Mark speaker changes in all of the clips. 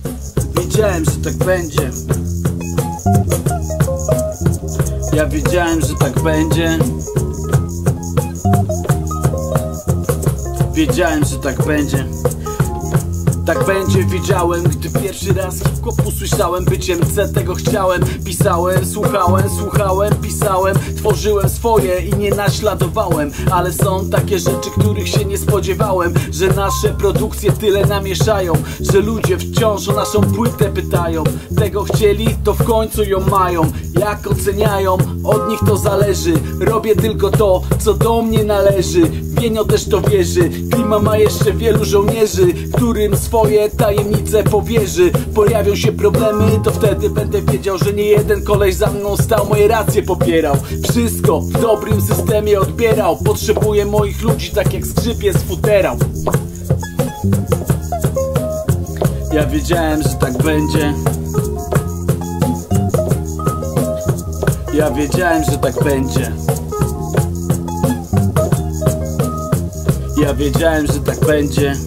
Speaker 1: Wiedziałem, że tak będzie. Ja wiedziałem, że tak będzie. Wiedziałem, że tak będzie. Tak będzie, wiedziałem, gdy pierwszy raz hip-hop usłyszałem. Byciem C tego chciałem. Pisałem, słuchałem, pisałem. Tworzyłem swoje i nie naśladowałem. Ale są takie rzeczy, których się nie spodziewałem. Że nasze produkcje tyle namieszają, że ludzie wciąż o naszą płytę pytają. Tego chcieli, to w końcu ją mają. Jak oceniają, od nich to zależy. Robię tylko to, co do mnie należy. Wienio też to wierzy. Klima ma jeszcze wielu żołnierzy, którym swoje tajemnice powierzy. Pojawią się problemy, to wtedy będę wiedział, że nie jeden koleś za mną stał, moje racje popierał. Wszystko w dobrym systemie odbierał. Potrzebuję moich ludzi, tak jak skrzypiec futerał. Ja wiedziałem, że tak będzie. Ja wiedziałem, że tak będzie. Ja wiedziałem, że tak będzie.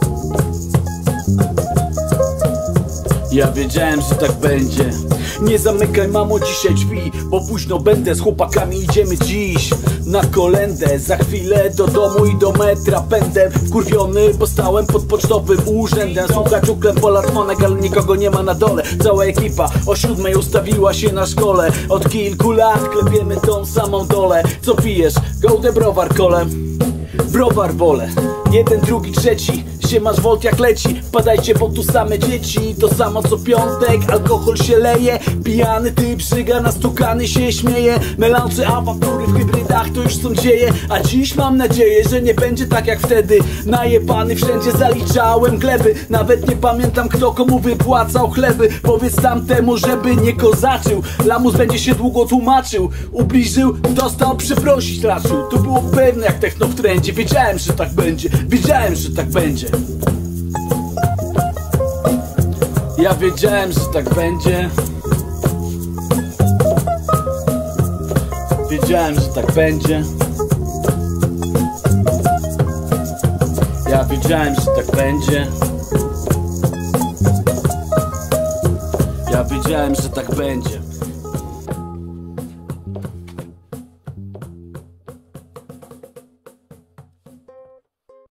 Speaker 1: Ja wiedziałem, że tak będzie. Nie zamykaj, mamo, dzisiaj drzwi, bo późno będę, z chłopakami idziemy dziś na kolędę. Za chwilę do domu i do metra pędem. Wkurwiony, bo stałem pod pocztowym urzędem. Słuchać uklem polatmonek, ale nikogo nie ma na dole. Cała ekipa o 7 ustawiła się na szkole. Od kilku lat klepiemy tą samą dolę. Co pijesz? Gołdę, browar, kole. Browar wolę. Jeden, drugi, trzeci. Siemasz Volt jak leci. Wpadajcie, bo tu same dzieci. To samo co piątek, alkohol się leje. Pijany typ żyga, nastukany się śmieje. Melanże awatury w hybrydach to już są dzieje. A dziś mam nadzieję, że nie będzie tak jak wtedy. Najebany wszędzie zaliczałem gleby. Nawet nie pamiętam, kto komu wypłacał chleby. Powiedz tamtemu, żeby nie kozaczył. Lamus będzie się długo tłumaczył. Ubliżył, dostał, przeprosić raczył. To było pewne jak techno w trendzie. Wiedziałem, że tak będzie. Wiedziałem, że tak będzie. Ja wiedziałem, że tak będzie. Wiedziałem, że tak będzie. Ja wiedziałem, że tak będzie. Ja wiedziałem, że tak będzie.